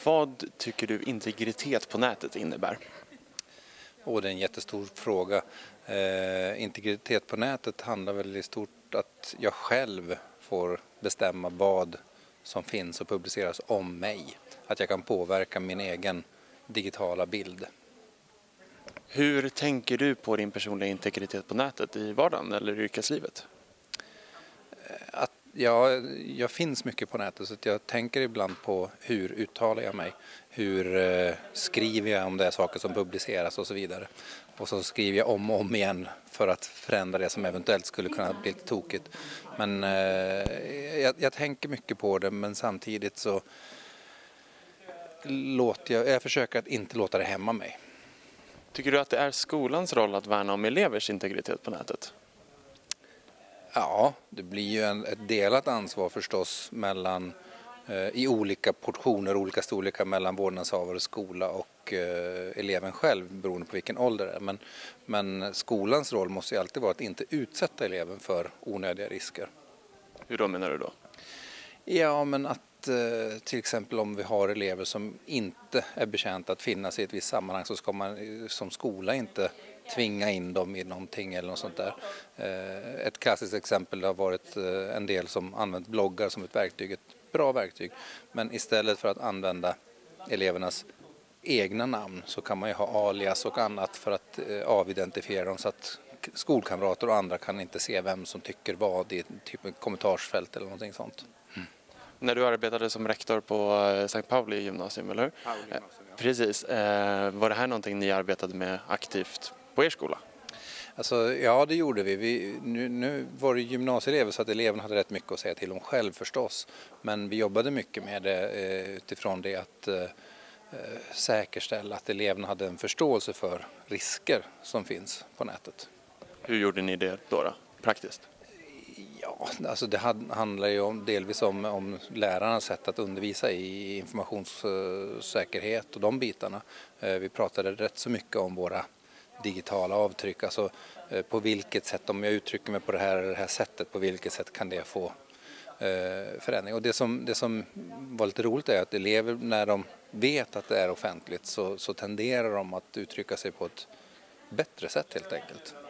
Vad tycker du integritet på nätet innebär? Det är en jättestor fråga. Integritet på nätet handlar väl i stort att jag själv får bestämma vad som finns och publiceras om mig. Att jag kan påverka min egen digitala bild. Hur tänker du på din personliga integritet på nätet i vardagen eller i yrkeslivet? Jag finns mycket på nätet så att jag tänker ibland på hur uttalar jag mig, hur skriver jag om det är saker som publiceras och så vidare. Och så skriver jag om och om igen för att förändra det som eventuellt skulle kunna bli lite tokigt. Men jag tänker mycket på det, men samtidigt så jag försöker att inte låta det hämma mig. Tycker du att det är skolans roll att värna om elevers integritet på nätet? Ja, det blir ju ett delat ansvar förstås i olika portioner, olika storlekar mellan vårdnadshavare, skola och eleven själv beroende på vilken ålder det är. Men skolans roll måste ju alltid vara att inte utsätta eleven för onödiga risker. Hur då menar du då? Ja, men att till exempel om vi har elever som inte är betjänta att finnas i ett visst sammanhang så ska man som skola inte tvinga in dem i någonting eller något sånt där. Ett klassiskt exempel har varit en del som använt bloggar som ett verktyg, ett bra verktyg. Men istället för att använda elevernas egna namn så kan man ju ha alias och annat för att avidentifiera dem så att skolkamrater och andra kan inte se vem som tycker vad i typ ett kommentarsfält eller någonting sånt. När du arbetade som rektor på Sankt Pauli gymnasium, eller hur? Pauli gymnasium, ja. Precis. Var det här någonting ni arbetade med aktivt på er skola? Alltså, ja, det gjorde vi. Nu var det gymnasieelever så att eleverna hade rätt mycket att säga till om själv förstås. Men vi jobbade mycket med det utifrån det att säkerställa att eleverna hade en förståelse för risker som finns på nätet. Hur gjorde ni det då praktiskt? Ja, alltså det handlar ju delvis om lärarnas sätt att undervisa i informationssäkerhet och de bitarna. Vi pratade rätt så mycket om våra digitala avtryck, alltså på vilket sätt, om jag uttrycker mig på det här sättet, på vilket sätt kan det få förändring. Och det som var lite roligt är att elever, när de vet att det är offentligt så tenderar de att uttrycka sig på ett bättre sätt helt enkelt.